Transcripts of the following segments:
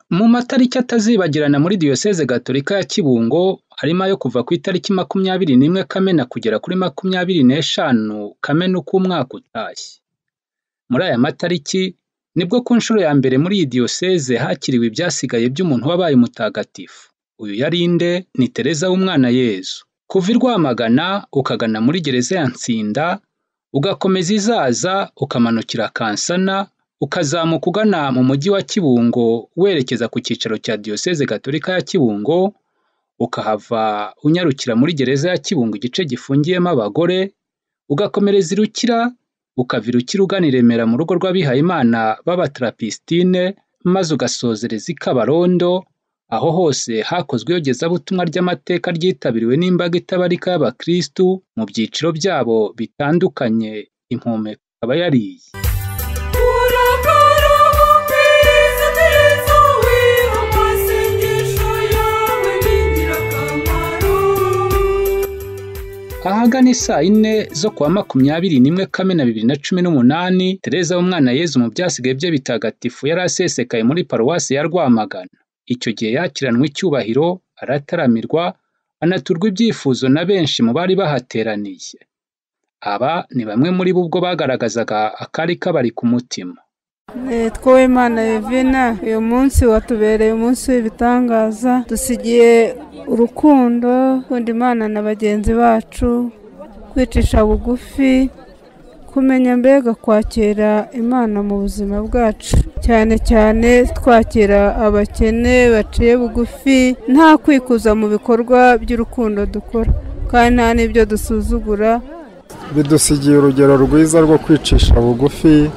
Mu matariki atazibagirana muri Diyoseze Gatolika ya Kibungo harimo ayo kuva ku itariki 21 Kamena kugera kuri 25 Kamena uko umwaka utashye. Muri aya matariki nibwo ku nshuro ya mbere muri iyi Diyoseze hakiriwe ibyasigaye by'umuntu wabaye mutagatifu. Uyu yari nde? Ni Tereza w'Umwana Yezu. Kuva i Rwamagana ukagana muri gereza ya Nsinda, ugakomeza izaza ukamanukira Kansana, ukazamuka ugana mu mujyi wa Kibungo werekeza ku cyicaro cya Diyoseze Gatolika ya Kibungo, ukahava unyarukira muri gereza ya Kibungo igice gifungiyemo abagore, ugakomereza i Rukira, ukava i Rukira ugana i Remera mu rugo rw'abihayimana b'Abatrapistine, maze ugasozereza i Kabarondo. Aho hose hakozwe iyogezabutumwa ry'amateka ryitabiriwe n'imbaga itabarika y'abakristu mu byiciro byabo bitandukanye. Impumeko ikaba yariye. Ahagana saa 4 zo kuwa 21 Kamena 2018, Tereza w'Umwana Yezu mu byasigaye bye bitagatifu yari asesekaye muri paruwasi ya Rwamagana. Icyo gihe yakiranwe icyubahiro, arataramirwa, anaturwa ibyifuzo na benshi mu bari bahateraniye. Aba ni bamwe muri bo ubwo bagaragazaga akari kabari ku mutima. Twowe Imana Yevina, uyu munsi watubereye umunsi w'ibitangaza, dusigiye urukundo, gukunda Imana na bagenzi bacu, kwicisha bugufi, kumenya mbega kwakira Imana mu buzima bwacu, cyane cyane twakira abakene baciye bugufi, nta kwikuza mu bikorwa by'urukundo dukora kandi nta n'ibyo dusuzugura. Bidusigiye urugero rwiza rwo kwicisha bugufi,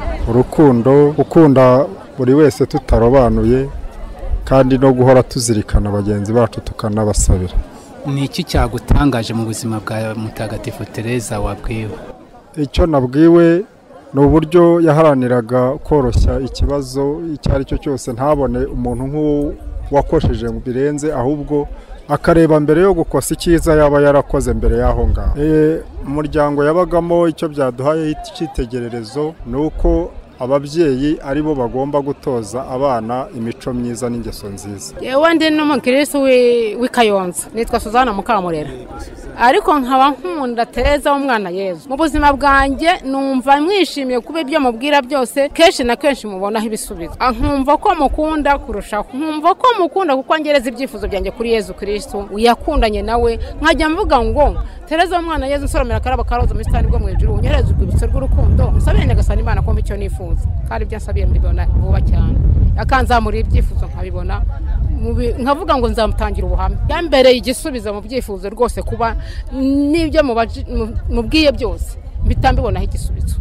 urukundo, gukunda buri wese tutarobanuye kandi no guhora tuzirikana bagenzi bacu tukanabasabira. Ni iki cyagutangaje mu buzima bwa Mutagatifu Tereza wabwiwe? Icyo nabwiwe ni uburyo yaharaniraga koroshya ikibazo icyo ari cyo cyose, ntabone umuntu nk'uwo wakosheje mu birenze, ahubwo akareba mbere yo gukosa icyiza yaba yarakoze mbere y'aho ngaho. Umuryango yabagamo icyo byaduhaye icyitegererezo ni uko ababyeyi ari bo bagomba gutoza abana imico myiza n'ingeso nziza. Yewe ndi n'umukristo w'Ikayonza, nitwa Suzana Mukamurera, ariko nkaba nkunda Tereza w'Umwana Yezu. Mu buzima bwanjye numva mwishimiye kuba ibyo mubwira byose, kenshi na kenshi mubonaho ibisubizo. Nkumva ko mukunda kurushaho, nkumva ko mukunda kuko angereza ibyifuzo byanjye kuri Yezu Kristo, uyakundanye nawe. Nkajya mvuga ngo Tereza w'Umwana Yezu, nsoromera karaba karoza mu stani bwo mu ijuru, unyereza urwibutso rw'urukundo, musabire Nyagasani Imana ko icyo nifuza, kandi ibyo nsabiye mbibona vuba cyane. Akanzamurira ibyifuzo nkabibona, nkavuga ngo nzamutangira ubuhamya. Yambereye igisubizo mu byifuzo rwose, kuba n'ibyo mubwiye byose bitambibonaho igisubizo.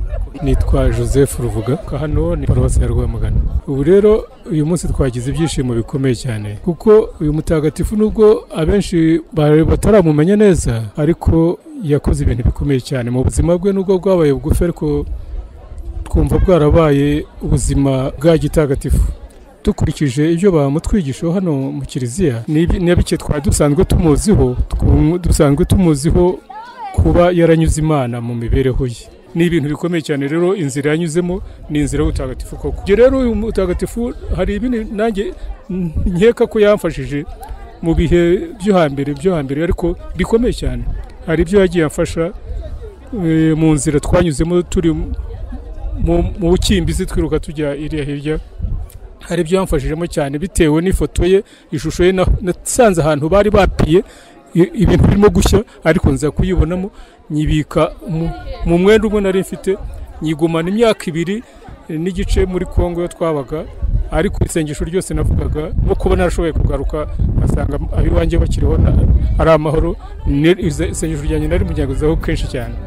Nitwa Joseph Ruvuga, hano ni paruwasi ya Rwamagana. Ubu rero uyu munsi twagize ibyishimo bikomeye cyane, kuko uyu mutagatifu nubwo abenshi bataramumenya neza, ariko yakoze ibintu bikomeye cyane mu buzima bwe. Nubwo bwabaye bugufi, ariko twumva bwarabaye ubuzima bwa gitagatifu. Dukurikije ibyo bamutwigisha hano mu kiliziya, ni bike dusanzwe tumuziho kuba yaranyuze Imana mu mibereho ye. Ni ibintu bikomeye cyane rero inzira yanyuzemo, ni inzira y'ubutagatifu koko. Rero uyu mutagatifu hari ibintu nanjye nkeka ko yamfashije mu bihe byo hambere, ariko bikomeye cyane. Hari ibyo yagiye amfasha mu nzira twanyuzemo turi mu bukimbizi twiruka tujya iriya hirya. Hari ibyo yamfashijemo cyane bitewe n'ifoto ye, ishusho ye nasanze ahantu bari bapiye ibintu birimo gushya, ariko nza kuyibonamo, nyibika mu mwenda umwe nari mfite, nyigumana imyaka 2 n'igice muri Kongo yo twabaga. Ariko isengesho ryose navugaga no kuba narashoboye kugaruka asanga abiwanjye bakiriho ari amahoro. Isengesho ryanjye nari mujyanguzaho kenshi cyane.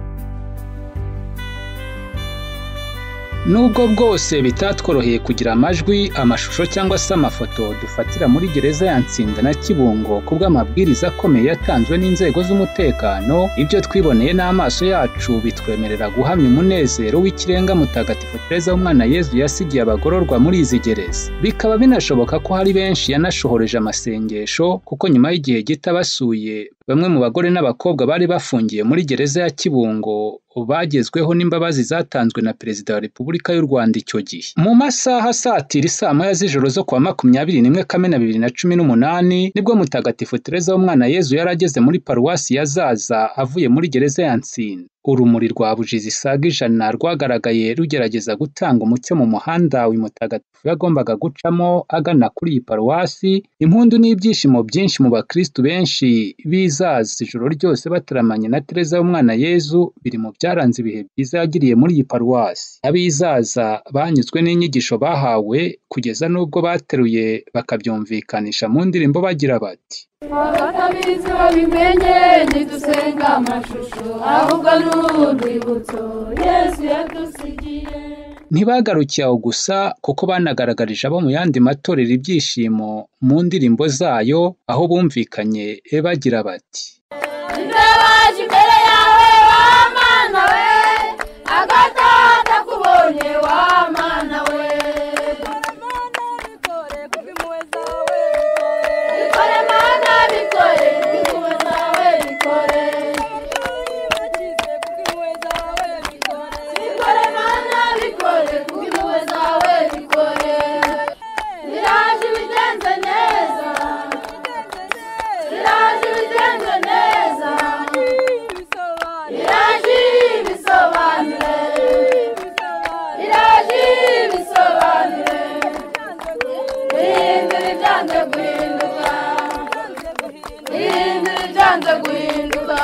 Nubwo bwose bitatworoheye kugira amajwi, amashusho cyangwa se amafoto dufatira muri gereza ya Nsinda na Kibungo kubw'amabwiriza akomeye yatanzwe n'inzego z'umutekano, ibyo twiboneye n'amaso yacu bitwemerera guhamya umunezero w'ikirenga Mutagatifu Tereza w'Umwana Yezu yasigiye abagororwa muri izi gereza. Bikaba binashoboka ko hari benshi yanashohoreje amasengesho, kuko nyuma y'igihe gito basuye Bamwe mu bagore n'abakobwa bari bafungiye muri gereza ya Kibungo bagezweho n'imbabazi zatanzwe na Perezida wa Repubulika y'u Rwanda icyo gihe. Mu masaha asatira saa moya z'ijoro zo kuwa 21 Kamena 2018 nibwo Mutagatifu Tereza w'Umwana Yezu yari ageze muri paruwasi ya Zaza avuye muri gereza ya Ntsinda. Urumuri rwa buji zisaga 100 rwagaragaye rugerageza gutanga umucyo mu muhanda w'Umutagatifu yagombaga gucamo agana kuri iyi paruwasi. Impundu n'ibyishimo byinshi mu bakristu benshi bizaza ijoro ryose bataramanye na Tereza w'Umwana Yezu biri mu byaranze ibihe byiza yagiriye muri iyi paruwasi. Abizaza banyuzwe n'inyigisho bahawe kugeza n'ubwo bateruye bakabyumvikanisha mu ndirimbo bagira bati: abatabizi babimenye ntidusenga amashusho ahubwo n'urwibutso Yesu yadusigiye. Ntibagarukiye aho gusa kuko banagaragarije abo mu yandi matorero ibyishimo mu ndirimbo zayo aho bumvikanye bagira bati: Ndabaje imbere yawe wa Mana we, agatata kubonye wa Mana we. Bikore Mana bikore, bikore zawe bikore. Bikore Mana bikore, bikore zawe bikore. Biraje bigenze neza, biraje bigenze neza. Biraje bisobanure, biraje bisobanure. Bihindura ibyanze guhinduka, bihindura ibyanze guhinduka.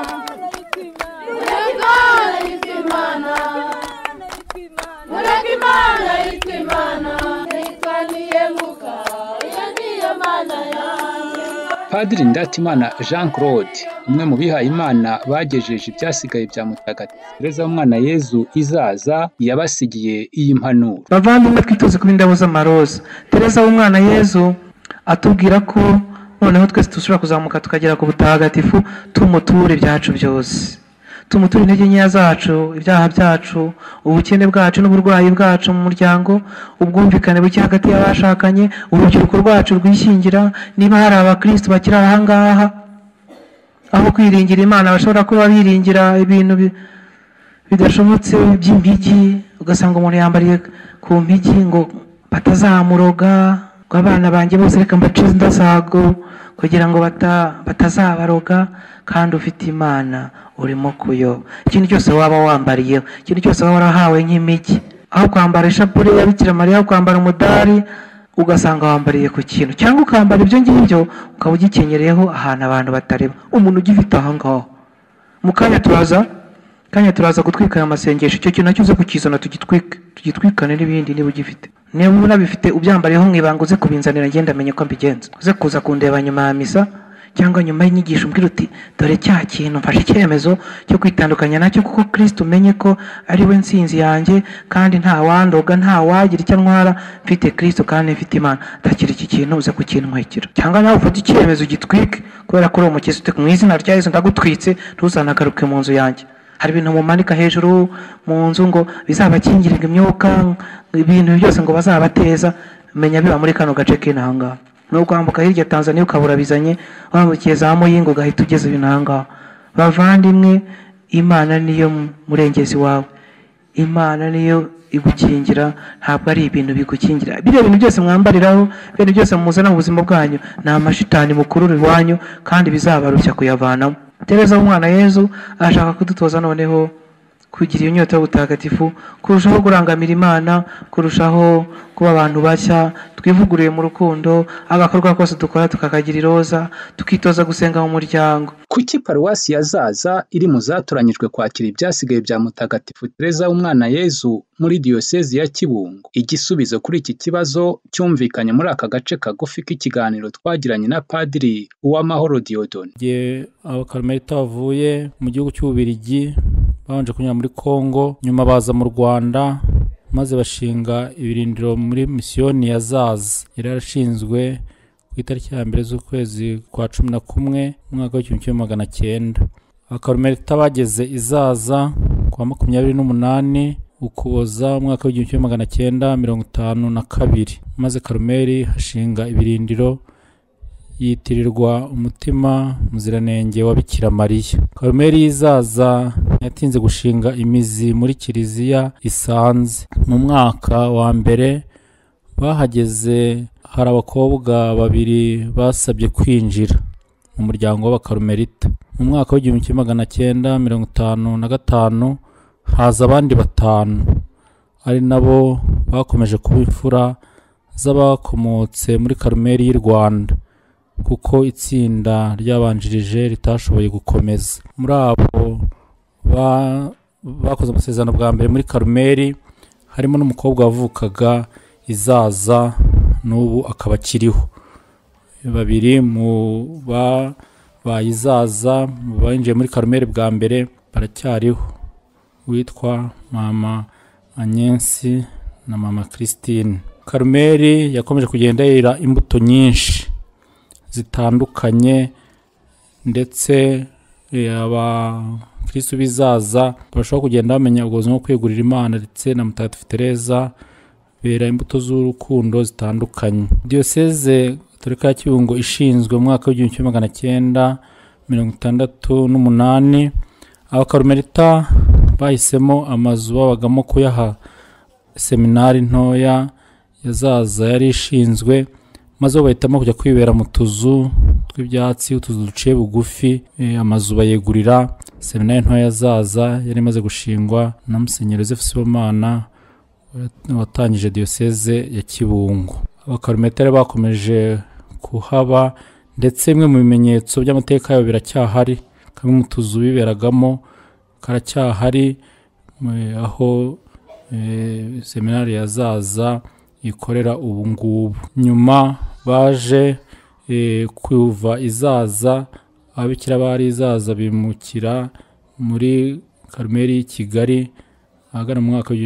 Mureke Imana yitwa Imana, mureke Imana yitwa Imana. Yitwa Niyemuka, iyo niyo Mana yanjye. Padiri Ndatimana Jean Claude, umwe mu bihaye Imana bagejeje ibyasigaye bya Mutagatifu Tereza w'Umwana Yezu izaza, yabasigiye iyi mpanuro. Bavandimwe, twitoze kuba indabo z'amaroza. Tereza w'Umwana Yezu atubwira ko noneho twese dushobora kuzamuka tukagera ku butagatifu, tumuture ibyacu byose, tumuture intege nkeya zacu, ibyaha byacu, ubukene bwacu n'uburwayi bwacu mu muryango, ubwumvikane buke hagati y'abashakanye, urubyiruko rwacu rwishingira. Niba hari abakristo bakiri aha ngaha aho kwiringira Imana bashobora kuba biringira ibintu bidashobotse by'impigi, ugasanga umuntu yambariye ku mpigi ngo batazamuroga, ngo abana banjye bose reka mbacize indasago kugira ngo batazabaroga, kandi ufite Imana urimo kuyoba. Ikintu cyose waba wambariyeho, ikintu cyose waba warahawe nk'imigi, aho kwambara ishapure ya Bikira Mariya, aho kwambara umudari, ugasanga wambariye ku kintu, cyangwa ukambara ibyo ngibyo ukaba ugikenyereyeho ahantu abantu batareba. Umuntu ugifite aha ngaho mu kanya turaza gutwika aya masengesho, icyo kintu nacyo uze kukizana tugitwikane n'ibindi niba ugifite. Niba unabifite ubyambariyeho mwibanga uze kubinzanira ngenda amenye ko mbigenza. Uze kuza kundeba nyuma ya misa cyangwa nyuma y'inyigisho umbwira uti dore cya kintu mfashe icyemezo cyo kwitandukanya nacyo, kuko Kristo umenye ko ari we nsinzi yanjye, kandi nta wandoga, nta wagira icyo ntwara, mfite Kristo kandi mfite Imana. Takira iki kintu uze kukintwikira, cyangwa nawe ufate icyemezo ugitwike, kubera ko uri umukiza uti mu izina rya Yesu ndagutwitse, ntuzanagaruke mu nzu yanjye. Hari ibintu mumanika hejuru mu nzu ngo bizabakingirira imyuka, ibintu byose ngo bazabateza, menya biba muri kano gace k'inanga. No kwambuka hirya Tanzania ukabura bizanye, wambukiye za Muyingo ugahita ugeze ibinanga. Bavandimwe, Imana niyo murengezi wawe, Imana niyo igukingira, ntabwo ari ibintu bigukingira. Biriya bintu byose mwambariraho, ibintu byose muzana mu buzima bwanyu ni amashitani mukurura iwanyu, kandi bizabarushya kuyavanamo. Tereza w'Umwana Yezu ashaka kudutoza noneho kugira iyo nyota y'ubutagatifu, kurushaho kurangamira Imana, kurushaho kuba abantu bashya, twivuguriye mu rukundo, agakorwa kose dukora tukakagira iroza, tukitoza gusenga mu muryango. Kuki paruwasi ya Zaza iri mu zatoranyijwe kwakira ibyasigaye bya Mutagatifu Tereza w'Umwana Yezu muri diyosezi ya Kibungo? Igisubizo kuri iki kibazo cyumvikanye muri aka gace kagufi k'ikiganiro twagiranye na Padiri Uwamahoro Dieudonne. Abakarimerita bavuye mu gihugu cy'Ububiligi babanje kunyura muri Kongo, nyuma baza mu Rwanda, maze bashinga ibirindiro muri misiyoni ya Zaza. Yari yarashinzwe ku itariki ya mbere z'ukwezi kwa 11 mu mwaka w'1900. Abakarimerita bageze izaza kwa 28 Ukuboza mu mwaka w'1952, maze Karumeli hashinga ibirindiro yitirirwa umutima muziranenge wa Bikira Mariya. Karumeli y'izaza yatinze gushinga imizi muri kiliziya isanze. Mu mwaka wa mbere bahageze hari abakobwa babiri basabye kwinjira mu muryango w'abakarumelita. Mu mwaka w'1955 haza abandi 5 ari nabo bakomeje kuba imfura z'abakomotse muri Karumeli y'u Rwanda, kuko itsinda ryabanjirije ritashoboye gukomeza. Muri abo bakoze amasezerano bwa mbere muri Karumeli harimo n'umukobwa wavukaga izaza n'ubu akaba akiriho. Babiri mu bayizaza binjiye muri Karumeli bwa mbere baracyariho, witwa Mama Anyensi na Mama Christine. Karumeli yakomeje kugenda yera imbuto nyinshi zitandukanye, ndetse abakristo bizaza barashobora kugenda bamenya ubuzima bwo kwegurira Imana, ndetse na Mutagatifu Teresa bera imbuto z'urukundo zitandukanye. Diyoseze Gatolika ya Kibungo ishinzwe mu mwaka w'1968 abakarumelita bahisemo amazu babagamo kuyaha seminari ntoya yazaza yari ishinzwe, maze bahitamo kujya kwibera mu tuzu tw'ibyatsi, utuzu duciye bugufi. Amazu bayegurira seminari ntoya yazaza yari imaze gushingwa na Musenyeri Joseph Sibomana watangije diyoseze ya Kibungo. Abakarumelita bakomeje kuhaba, ndetse bimwe mu bimenyetso by'amateka yabo biracyahari. Kamwe mu tuzu biberagamo karacyahari, aho seminari yazaza ikorera ubu ngubu. Nyuma baje kuva izaza, ababikira bari izaza bimukira muri Karumeli y'i Kigali ahagana mu mwaka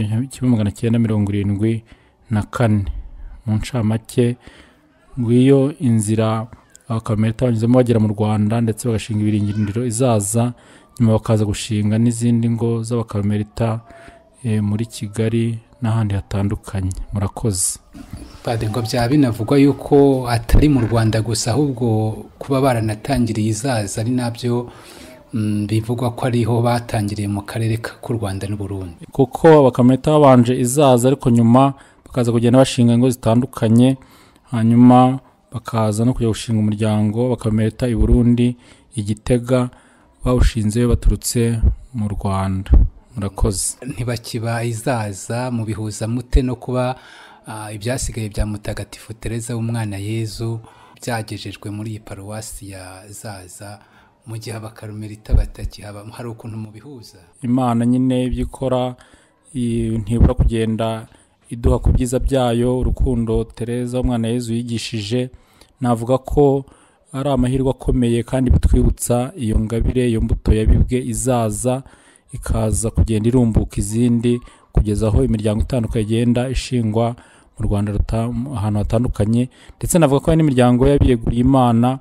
w'1974. Mu ncamake ngwiyo inzira abakarumelita banyuzemo bagera mu Rwanda, ndetse bagashinga ibirindiro izaza, nyuma bakaza gushinga n'izindi ngo z'abakarumelita muri Kigali n'ahandi hatandukanye. Murakoze. Padre, ngo byaba binavugwa yuko atari mu Rwanda gusa, ahubwo kuba baranatangiriye izaza ari nabyo bivugwa ko ariho batangiriye mu karere k'u Rwanda n'u Burundi, kuko abakarumelita babanje izaza, ariko nyuma bakaza kugenda bashinga ingo zitandukanye, hanyuma bakaza no kujya gushinga umuryango w'abakarumelita i Burundi, i Gitega, bawushinze baturutse mu Rwanda. Murakoze. Ntibakiba izaza mu bihuza mute no kuba ibyasigaye bya Mutagatifu Teresa w'Umwana Yezu byagejejwe muri iyi paruwasi ya Zaza, mu gihe abakarumelita batakihaba? Hari ukuntu mu bihuza? Imana nyine ibyo ikora ntibura kugenda iduha ku byiza byayo. Urukundo Teresa w'Umwana Yezu yigishije, navuga ko ari amahirwe akomeye, kandi bitwibutsa iyo ngabire, iyo mbuto yabibwe izaza ikaza kugenda irumbuka izindi, kugeza aho imiryango itandukanye igenda ishingwa mu Rwanda ahantu hatandukanye. Ndetse navuga ko hari n'imiryango y'abiyeguriye Imana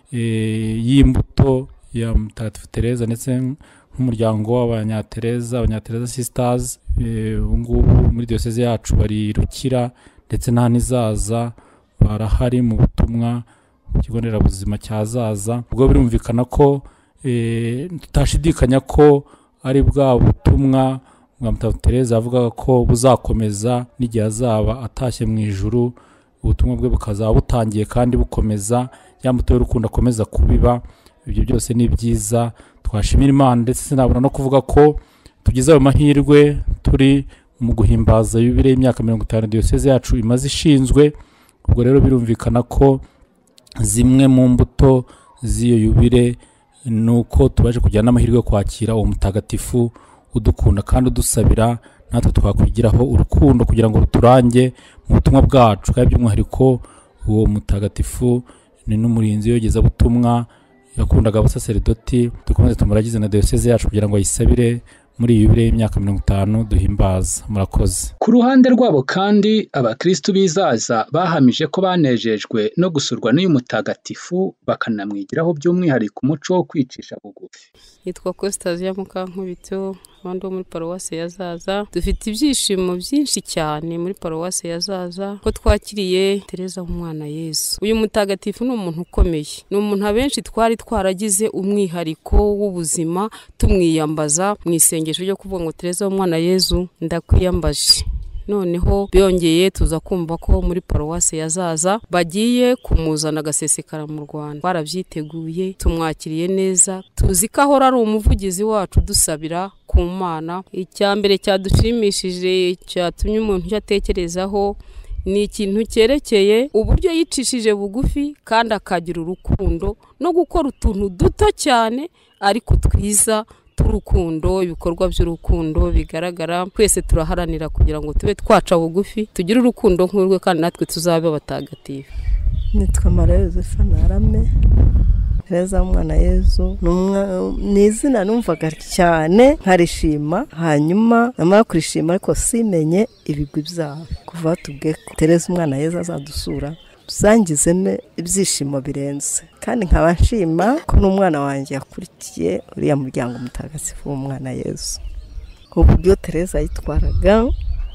y'imbuto ya Mutagatifu Teresa, ndetse nk'umuryango w'Abanyateresa Sisters. Ubu ngubu muri diyoseze yacu bari Rukira, ndetse nta n'izaza barahari mu butumwa ku kigo nderabuzima cya Zaza. Ubwo birumvikana ko tutashidikanya ko ari bwa butumwa bwa Mutagatifu Teresa avuga ko buzakomeza n'igihe azaba atashye mu ijuru. Ubutumwa bwe bukazaba butangiye kandi bukomeza, ya mbuto y'urukundo akomeza kubiba. Ibyo byose ni byiza, twashimira Imana. Ndetse sinabura no kuvuga ko tugize ayo mahirwe turi mu guhimbaza yubile y'imyaka 50 diyoseze yacu imaze ishinzwe. Ubwo rero birumvikana ko zimwe mu mbuto z'iyo yubile nuko tubaje kujyana amahirwe yo kwakira uwo mutagatifu udukunda kandi udusabira, natwe twakwigiraho urukundo kugira ngo ruturange mu butumwa bwacu. Kandi by'umwihariko uwo mutagatifu ni n'umurinzi yogeza butumwa, yakundaga abasaserdoti. Dukomeze tumuragize na diyoseze yacu kugira ngo ayisabire muri yubile y'imyaka 50 duhimbaza. Murakoze. Ku ruhande rwabo kandi abakristo bizaza bahamije ko banejejwe no gusurwa n'uyu mutagatifu, bakanamwigiraho by'umwihariko umuco wo kwicisha bugufi. Yitwa Costasia Mukankubito, abandi bo muri paruwasi ya Zaza. Dufite ibyishimo byinshi cyane muri paruwasi ya Zaza ko twakiriye Tereza w'umwana Yesu. Uyu mutagatifu ni umuntu ukomeye, ni umuntu abenshi twari twaragize umwihariko w'ubuzima tumwiyambaza mu isengesho ryo kuvuga ngo Tereza w'umwana Yesu ndakwiyambaje. Noneho byongeye tuza kumva ko muri paruwasi ya Zaza bagiye kumuzana agasesekara mu Rwanda. Barabyiteguye, tumwakiriye neza, tuzi ko ahora ari umuvugizi wacu dusabira ku Mana. Icyambere cyadushimishije cyatumye umuntu yatekerezaho ni ikintu cyerekeye uburyo yicishije bugufi kandi akagira urukundo no gukora utuntu duto cyane ariko twiza turukundo. Ibikorwa by'urukundo bigaragara, twese turaharanira kugira ngo tube twaca bugufi, tugire urukundo nk'urwe kandi natwe tuzabe abatagatifu. Nitwa Maria Yosefa Narame. Tereza w'umwana Yesu ni izina numvaga cyane nkarishima, hanyuma namara kurishima ariko simenye ibigwi byawe. Kuva tubwe ko Tereza umwana Yesu azadusura byangizemo ibyishimo birenze, kandi nkaba nshima ko n'umwana wanjye yakurikiye uriya muryango mutagatifu w'umwana Yesu. Uburyo Tereza yitwaraga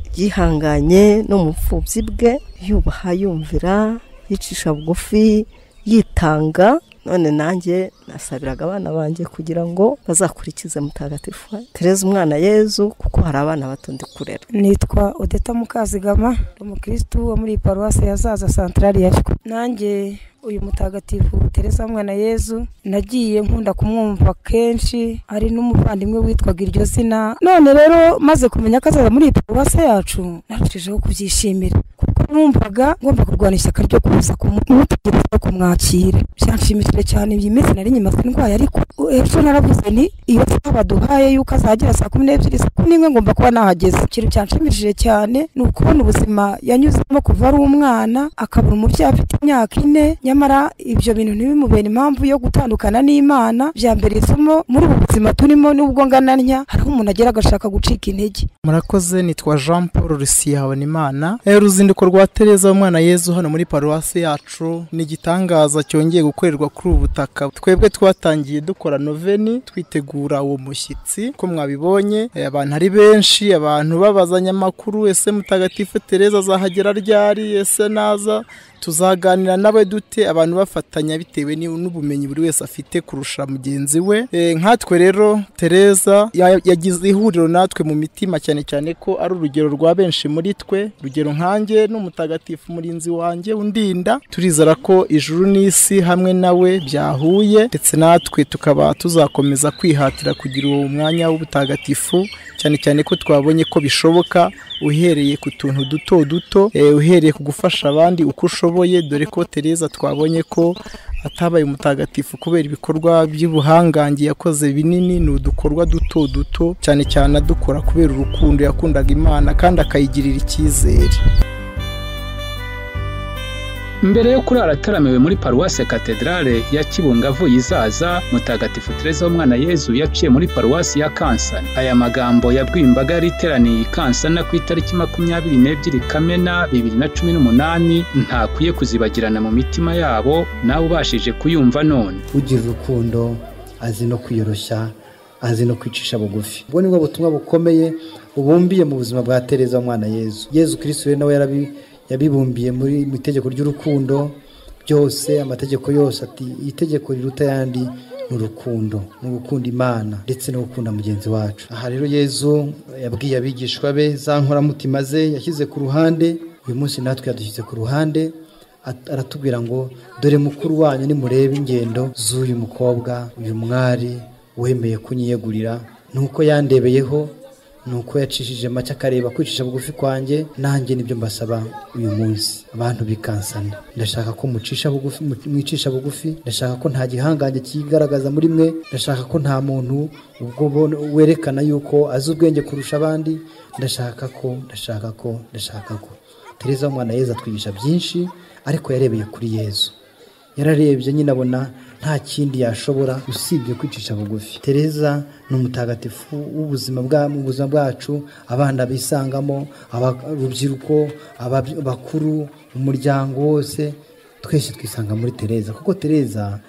yihanganye no mu bupfubyi bwe, yubaha, yumvira, yicisha bugufi, yitanga. None nanjye nasabiraga abana banjye kugira ngo bazakurikize mutagatifu Tereza umwana Yesu, kuko hari abana bato ndi kurera. Nitwa Odeta Mukazigama, umukristo wo muri paruwasi ya Zaza Centrale ya Shiko. Nanjye uyu mutagatifu Tereza w'umwana Yesu nagiye nkunda kumwumva kenshi, ari n'umuvandimwe witwaga iryo zina. None rero maze kumenya ko azaza muri paruwasi yacu, narushijeho kubyishimira kuko numvaga ngomba kurwana ishyaka ryo kuza kumutegereza kumwakira. Byanshimishije cyane. Iyi minsi nari nyimaze indwaye, ariko ejo naravuze ni iyo saba duhaye yuko azagera saa 12 saa 11 ngomba kuba nahageze. Ikintu cyanshimishije cyane ni ukubona ubuzima yanyuzemo kuva ari umwana akabura umubyeyi afite imyaka 4, nyamara ibyo bintu ntibimubera impamvu yo gutandukana n'Imana. Byambere isomo muri ubu buzima turimo, n'ubwo ngananya hariho umuntu agera agashaka gucika intege. Murakoze. Nitwa Jean Paul Rusiyabonimana. Uruzinduko rwa Tereza w'umwana Yesu hano muri paruwasi yacu ni igitangaza cyongeye gukorerwa kuri ubu butaka. Twebwe twatangiye dukora noveni twitegura uwo mushyitsi, ko mwabibonye abantu ari benshi, abantu babazanya amakuru, ese mutagatifu Tereza azahagera ryari, ese naza tuzaganira nawe dute, abantu bafatanya bitewe n'ubumenyi buri wese afite kurusha mugenzi we. Nkatwe rero Tereza yagize ihuriro natwe mu mitima, cyane cyane ko ari urugero rwa benshi muri twe. Urugero nkanjye n'umutagatifu murinzi wanjye undinda, turizera ko ijuru n'isi hamwe nawe byahuye, ndetse natwe tukaba tuzakomeza kwihatira kugira uwo mwanya w'ubutagatifu, cyane cyane ko twabonye ko bishoboka uhereye ku tuntu duto duto, uhereye ku gufasha abandi uko ushoboye, dore ko Tereza twabonye ko atabaye umutagatifu kubera ibikorwa by'ubuhangange yakoze binini, ni udukorwa duto duto, cyane cyane adukora kubera urukundo yakundaga Imana kandi akayigirira icyizere. Mbere yo kurara ataramiwe muri paruwasi katedrale ya Kibungo avuye Izaza, mutagatifu Tereza w'umwana Yesu yaciye muri paruwasi ya Kansana. Aya magambo yabwiye imbaga yari iteraniye i Kansana ku itariki 22 Kamena 2018 ntakwiye kuzibagirana mu mitima yabo, nawe ubashije kuyumva none. Ugira urukundo, azi no kwiyoroshya, azi no kwicisha bugufi. Ubwo nibwo butumwa bukomeye ubumbiye mu buzima bwa Tereza w'umwana Yesu. Yesu Kristo nawe yabibumbiye muri itegeko ry'urukundo byose, amategeko yose. Ati itegeko riruta yandi n'urukundo, no gukunda Imana ndetse no gukunda mugenzi wacu. Aha rero Yesu yabwiye abigishwa be za nkoramutima ze yashyize ku ruhande. Uyu munsi natwe yadushyize ku ruhande, aratubwira ngo dore mukuru wanyu nimurebe ingendo z'uyu mukobwa, uyu mwari wemeye kunyiyegurira, nuko yandebeyeho, nuko yacishije make akareba kwicisha bugufi kwanjye. Nanjye nibyo mbasaba uyu munsi abantu bikansana. Ndashaka ko mwicisha bugufi, ndashaka ko nta gihangange kigaragaza muri mwe, ndashaka ko nta muntu ubwo werekana yuko azi ubwenge kurusha abandi. Ndashaka ko Tereza w'umwana Yesu atwigisha byinshi, ariko yarebeye kuri Yesu. Yararebye nyine abona nta kindi yashobora usibye kwicisha bugufi. Tereza ni umutagatifu w'ubuzima bwacu, abana bisangamo, urubyiruko, abakuru, umuryango wose, twese twisanga muri Tereza. Kuko Tereza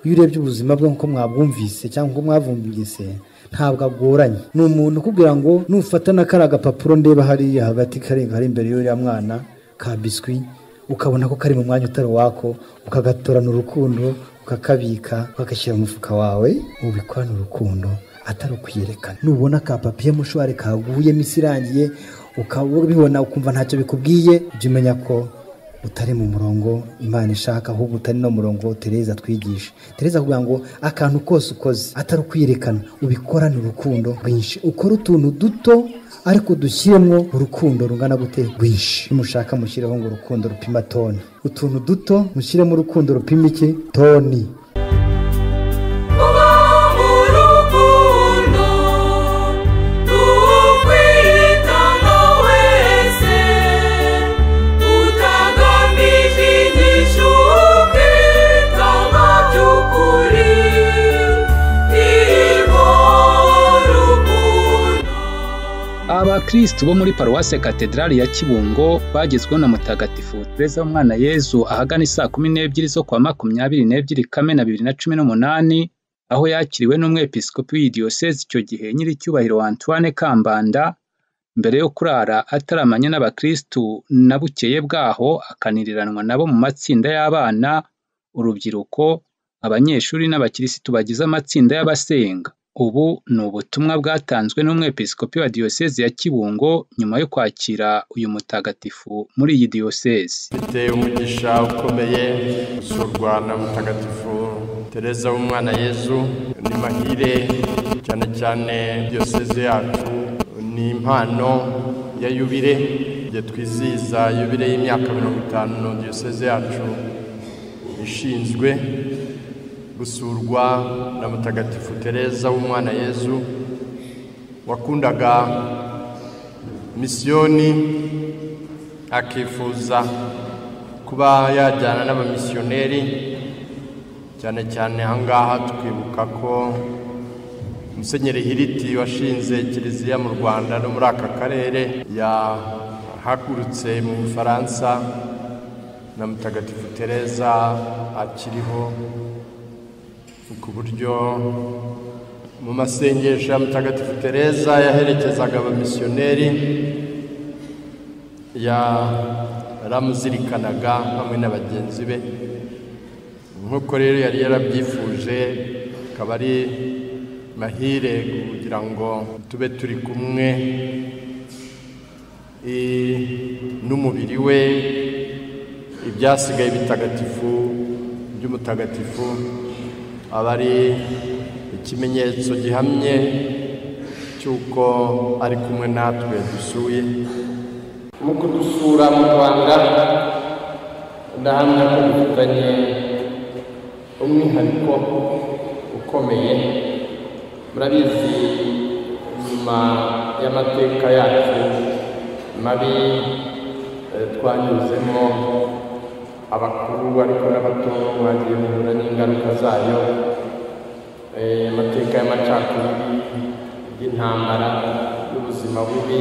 iyo urebye ubuzima bwe nk'uko mwabwumvise cyangwa nk'uko mwavumvise ntabwo agoranye. Ni umuntu ukubwira ngo nufata na kariya gapapuro ndeba hariya hagati karenga hari imbere y'uriya mwana ka biswi ukabona ko kari mu mwanya utari wako, ukagatorana urukundo ukakabika ukagashyira mu mufuka wawe, ubikorana urukundo atari ukwiyerekana. Nubona ka papiye mushwari kaguyemo isi irangiye ukabibona ukumva ntacyo bikubwiye, ujye umenya ko utari mu murongo Imana ishaka, ahubwo utari no murongo Tereza twigisha. Tereza kugira ngo akantu kose ukoze atari ukwiyerekana, ubikorane urukundo rwinshi, ukora utuntu duto ariko dushyiremo urukundo rungana gute rwinshi. Nimushaka mushyireho ngo urukundo rupima toni, utuntu duto mushyiremo urukundo rupima iki toni. Abakristo bo muri paruwase katedrali ya Kibungo bagezweho na mutagatifu Tereza w'umwana Yezu ahagana saa 12 zo kwa 22 Kamena 2018, aho yakiriwe n'umwepiskopi w'idiyoseze icyo gihe nyiricyubahiro Antoine Kambanda, mbere yo kurara ataramanye n'abakristo na bukeye bwaho akaniriranwa nabo mu matsinda y'abana, urubyiruko, abanyeshuri n'abakirisitu bagize amatsinda y'abasenga. Ubu ni ubutumwa bwatanzwe n'umwepiskopi wa diyoseze ya Kibungo nyuma yo kwakira uyu mutagatifu muri iyi diyoseze. Mfite umugisha ukomeye gusurwa na mutagatifu Tereza w'umwana Yezu. Ni mahire cyane cyane diyoseze yacu, ni impano ya yubile igihe twizihiza yubile y'imyaka 50 diyoseze yacu ishinzwe gusurwa na mutagatifu Tereza w'umwana Yezu wakundaga misiyoni, akifuza kuba yajyana n'abamisiyoneri. Cyane cyane ahangaha twibuka ko Musenyeri Hiriti washinze kiliziya mu Rwanda no muri aka karere yahagurutse mu Bufaransa na mutagatifu Tereza akiriho, ku buryo mu masengesho ya mutagatifu Tereza yaherekezaga abamisiyoneri, yaramuzirikanaga hamwe na bagenzi be. Nk'uko rero yari yarabyifuje, akaba ari mahire kugira ngo tube turi kumwe n'umubiri we, ibyasigaye bitagatifu by'umutagatifu aba ari ikimenyetso gihamye cy'uko ari kumwe natwe dusuye. Mu kudusura mu Rwanda ndahamya ko dufitanye umwihariko ukomeye. Murabizi nyuma y'amateka yacu mabi twanyuzemo, abakuru ariko n'abato bagiye guhura n'ingaruka zayo, amateka y'amacakubiri y'intambara y'ubuzima bubi,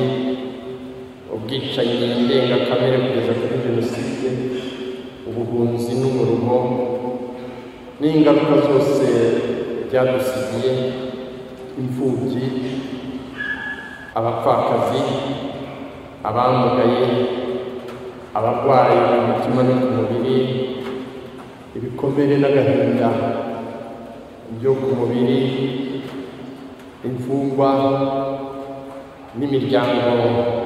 ubwicanyi ndengakamere kugeza kuri jenoside, ubuhunzi n'umuruho n'ingaruka zose byadusigiye, imfubyi, abapfakazi, abamugaye, abarwayi ku mutima no ku mubiri, ibikomere n'agahinda byo ku mubiri, imfungwa n'imiryango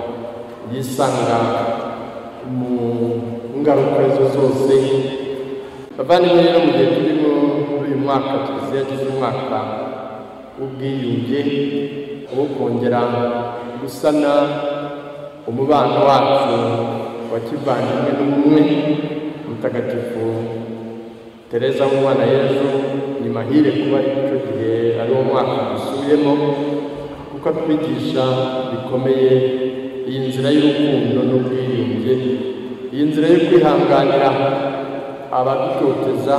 yisanga mu ngaruka izo zose. Bavandimwe rero, mu gihe turimo uyu mwaka Kiliziya yagize umwaka w'ubwiyunge wo kongera gusana umubano wacu wa kivandimwe n'ubumwe, mutagatifu Tereza w'umwana Yezu ni mahire kuba icyo gihe ari wo mwaka dusubiyemo, kuko atwigisha bikomeye iyi nzira y'urukundo n'ubwiyunge, iyi nzira yo kwihanganira abadutoteza,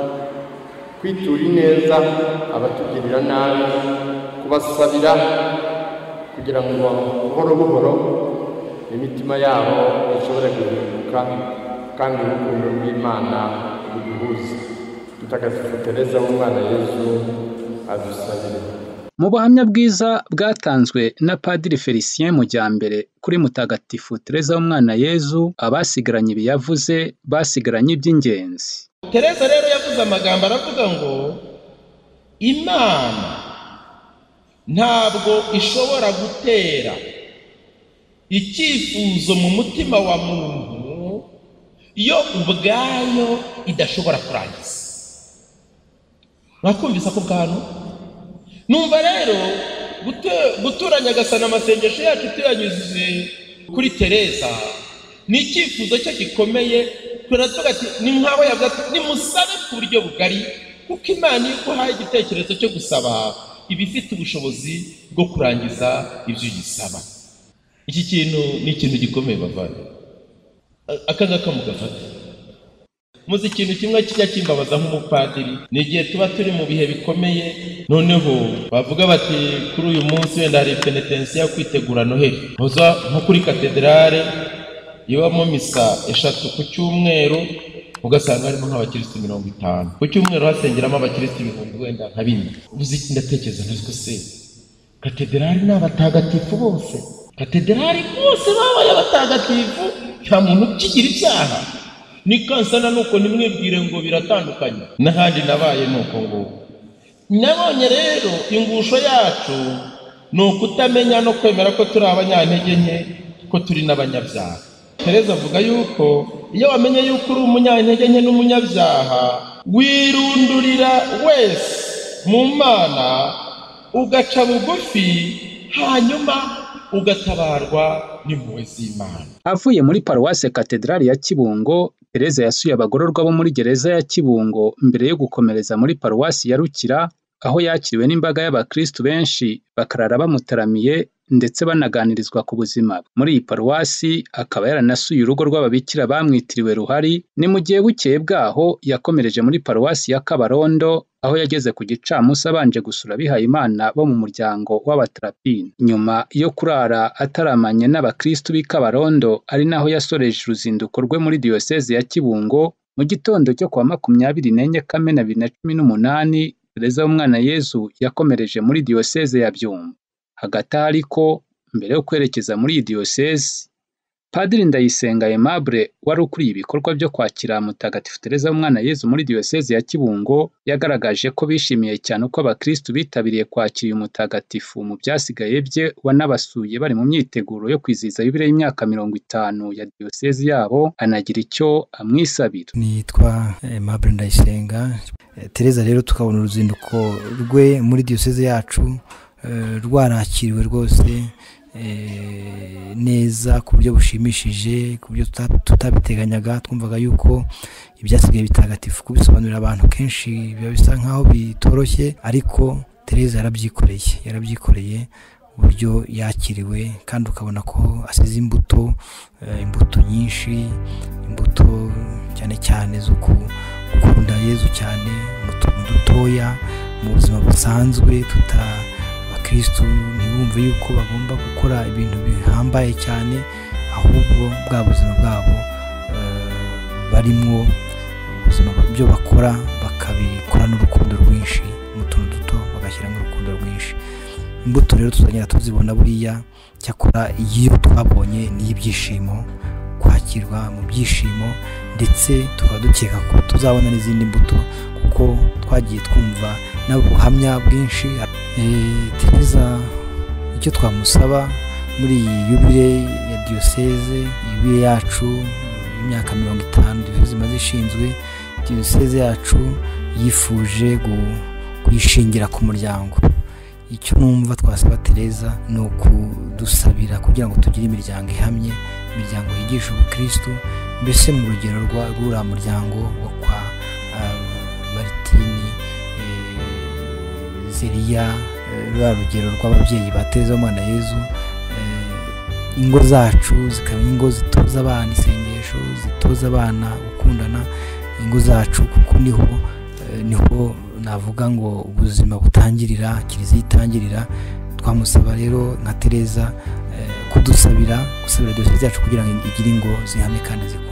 kwitura ineza abatugirira nabi, kubasabira kugira ngo buhoro buhoro imitima yabo ishobore guhinduka kandi urukundo rw'Imana ruduhuze. mutagatifu Tereza w'umwana Yezu adusabire. Mu buhamya bwiza bwatanzwe na Padiri Felicien Mujyambere kuri mutagatifu Tereza w'umwana Yezu, abasigaranye ibi yavuze basigaranye iby'ingenzi. Tereza rero yavuze amagambo aravuga ngo Imana ntabwo ishobora gutera icyifuzo mu mutima wa muntu iyo ubwayo idashobora kurangiza. Mwakumvise ako bwantu? Numva rero guturanya agasana amasengesho yacu tuyanyuze kuri Tereza ni icyifuzo cye gikomeye. Turavuga ati ni nkaho yavuga ati nimusabe ku buryo bugari, kuko Imana iyo iguhaye igitekerezo cyo gusaba iba ifite ubushobozi bwo kurangiza ibyo ugisaba. Iki kintu ni ikintu gikomeye bavanye. Aka ngaka mugafata. Muzi ikintu kimwe kijya kimbabaza nk'umupadiri, ni igihe tuba turi mu bihe bikomeye, noneho bavuga bati kuri uyu munsi wenda hari penetensiya yo kwitegura Noheli. Hoza nko kuri katedrale ibamo misa 3 ku cyumweru, ugasanga harimo nk'abakirisitu 50. Ku cyumweru hasengeramo abakirisitu 1000 wenda nka 4. Uzi ndatekereza ntabwo se katedrale n'abatagatifu bose, katedrale bose babaye abatagatifu, nta muntu ukigira icyaha. Ni kansana nuko nimwibwire ngo biratandukanye n'ahandi nabaye nuko ngo nabonye rero ingusho yacu ni ukutamenya no kwemera ko turi abanyantege nke, ko turi n'abanyabyaha. Tereza avuga yuko iyo wamenye yuko uri umunyantege nke n'umunyabyaha, wirundurira wese mu Mana ugaca bugufi, hanyuma ugatabarwa n'impuhwe z'Imana. Avuye muri Paruwase Katedrali ya Kibungo, Tereza yasuye abagororwa bo muri gereza ya Kibungo mbere yo gukomereza muri Paruwasi ya Rukira, aho yakiriwe n'imbaga y'abakristu benshi bakarara bamutaramiye ndetse banaganirizwa ku buzima. Muri iyi paruwasi akaba yaranasuye urugo rw'ababikira bamwitiriwe Ruhari. Ni mu gihe bukeye bwaho yakomereje muri Paruwasi ya Kabarondo, aho yageze ku gicamunsi abanje gusura abihayimana bo mu muryango w'abatarapini. Nyuma yo kurara ataramanye n'abakristu b'i Kabarondo, ari naho yasoreje uruzinduko rwe muri diyoseze ya Kibungo. Mu gitondo cyo kuwa 24 Kamena 2018, Tereza w'umwana Yezu yakomereje muri diyoseze ya Byumba. Hagati ariko mbere yo kwerekeza muri iyi diyoseze, Padiri Ndayisenga Aimable wari ukuriye ibikorwa byo kwakira mutagatifu Tereza w'umwana Yezu muri diyoseze ya Kibungo, yagaragaje ko bishimiye cyane uko abakristu bitabiriye kwakira uyu mutagatifu mu byasigaye bye, wanabasuye bari mu myiteguro yo kwizihiza yubile y'imyaka 50 ya diyoseze yabo, anagira icyo amwisabira. Nitwa Aimable Ndayisenga. Tereza rero tukabona uruzinduko rwe muri diyoseze yacu rwarakiriwe rwose neza ku buryo bushimishije, ku buryo tutabiteganyaga. Twumvaga yuko ibyasigaye bitagatifu kubisobanurira abantu kenshi biba bisa nkaho bitoroshye, ariko Tereza yarabyikoreye uburyo yakiriwe, kandi ukabona ko asize imbuto nyinshi, imbuto cyane cyane zo gukunda Yezu cyane mu tuntu dutoya mu buzima busanzwe. Abakristu ntibumve yuko bagomba gukora ibintu bihambaye cyane, ahubwo bwa buzima bwabo barimo ubuzima byo bakora bakabikora n'urukundo rwinshi, mu tuntu duto bagashyiramo urukundo rwinshi. Imbuto rero tuzagenda tuzibona buriya, cyakora iyo twabonye n'ibyishimo, kwakirwa mu byishimo, ndetse tukaba dukeka ko tuzabona n'izindi mbuto, kuko twagiye twumva n'ubuhamya bwinshi. Tereza icyo twamusaba muri iyi yubile ya diyoseze, yubile yacu imyaka 50 diyoseze imaze ishinzwe, diyoseze yacu yifuje kuyishingira ku muryango. Icyo numva twasaba Tereza ni ukudusabira kugira ngo tugire imiryango ihamye, imiryango yigisha ubukristu, mbese mu rugero rw'uriya muryango wo kwa Maritini, Zeriya, rwa rugero rw'ababyeyi ba Tereza w'umwana Yezu. Ingo zacu zikaba ingo zitoza abana isengesho, zitoza abana gukundana, ingo zacu, kuko niho navuga ngo ubuzima butangirira, kiliziya itangirira. Twamusaba rero nka Tereza gusabira diyoseze yacu kugira ngo igire ingo zihamye kandi